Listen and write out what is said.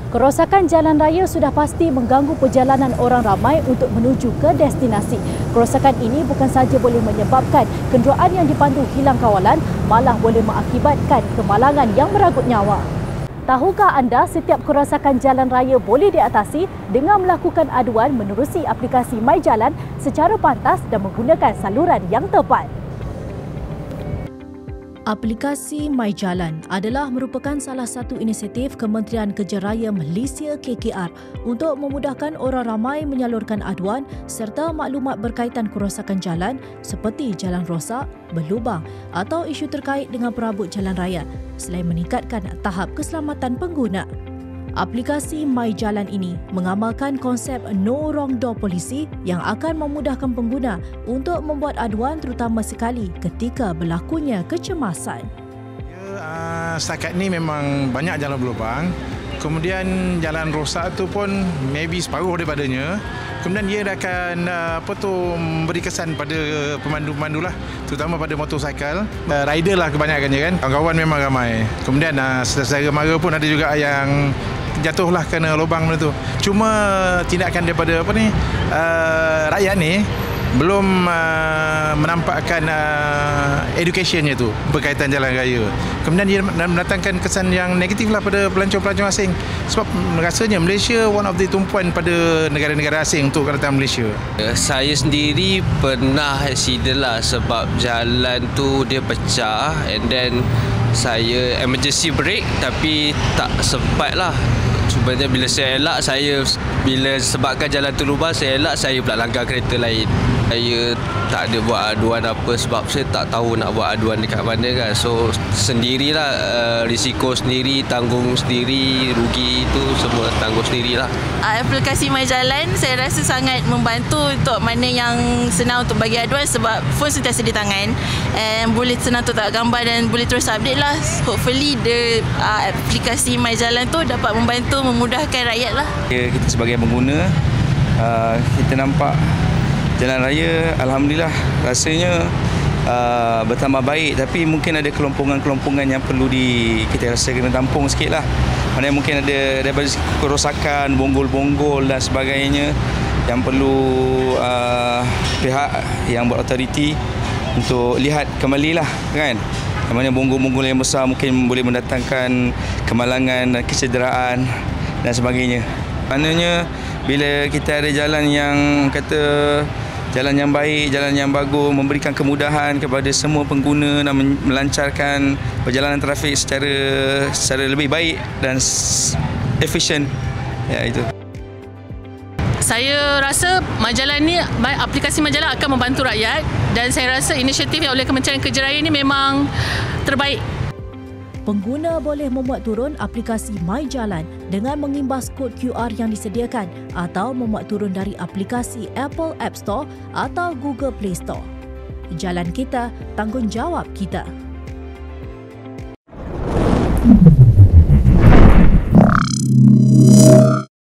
Kerosakan jalan raya sudah pasti mengganggu perjalanan orang ramai untuk menuju ke destinasi. Kerosakan ini bukan sahaja boleh menyebabkan kenderaan yang dipandu hilang kawalan, malah boleh mengakibatkan kemalangan yang merangkut nyawa. Tahukah anda setiap kerosakan jalan raya boleh diatasi dengan melakukan aduan menerusi aplikasi MyJalan secara pantas dan menggunakan saluran yang tepat? Aplikasi MyJalan adalah merupakan salah satu inisiatif Kementerian Kerja Raya Malaysia KKR untuk memudahkan orang ramai menyalurkan aduan serta maklumat berkaitan kerosakan jalan seperti jalan rosak, berlubang atau isu terkait dengan perabot jalan raya selain meningkatkan tahap keselamatan pengguna. Aplikasi MyJalan ini mengamalkan konsep No Wrong Door Policy yang akan memudahkan pengguna untuk membuat aduan terutama sekali ketika berlakunya kecemasan. Setakat ni memang banyak jalan berlubang. Kemudian jalan rosak tu pun maybe separuh daripadanya. Kemudian dia akan memberi kesan pada pemandu-pemandu lah, terutama pada motosikal. Rider lah kebanyakannya kan. Kawan-kawan memang ramai. Kemudian saudara mara pun ada juga yang jatuhlah kena lubang benda tu. Cuma tindakan daripada rakyat ni belum menampakkan educationnya tu berkaitan jalan raya. Kemudian dia mendatangkan kesan yang negatif lah pada pelancong-pelancong asing. Sebab rasanya Malaysia one of the tumpuan pada negara-negara asing untuk datang Malaysia. Saya sendiri pernah accident lah sebab jalan tu dia pecah and then saya emergency brake tapi tak sempat lah. Sebenarnya bila saya elak, bila sebabkan jalan tu lubang, saya elak, saya pula langgar kereta lain. Saya tak ada buat aduan apa sebab saya tak tahu nak buat aduan dekat mana kan. So sendirilah, risiko sendiri, tanggung sendiri, rugi itu semua tanggung sendirilah. Aplikasi MyJalan saya rasa sangat membantu untuk mana yang senang untuk bagi aduan sebab phone sentiasa di tangan and boleh senang untuk tak gambar dan boleh terus update lah. Hopefully aplikasi MyJalan tu dapat membantu memudahkan rakyat lah. Kita sebagai pengguna, kita nampak jalan raya alhamdulillah rasanya bertambah baik, tapi mungkin ada kelompongan-kelompongan yang perlu kita rasa kena tampung sikit lah. Mana mungkin ada daripada kerosakan, bonggol-bonggol dan sebagainya yang perlu pihak yang berautoriti untuk lihat kembali lah kan. Yang mana bonggol-bonggol yang besar mungkin boleh mendatangkan kemalangan, kecederaan dan sebagainya. Maknanya bila kita ada jalan yang jalan yang baik, jalan yang bagus, memberikan kemudahan kepada semua pengguna dan melancarkan perjalanan trafik secara lebih baik dan efisien. Ya, itu. Saya rasa MyJalan ni, aplikasi MyJalan akan membantu rakyat dan saya rasa inisiatif yang oleh Kementerian Kerja Raya ni memang terbaik. Pengguna boleh memuat turun aplikasi MyJalan dengan mengimbas kod QR yang disediakan atau memuat turun dari aplikasi Apple App Store atau Google Play Store. Jalan kita, tanggungjawab kita.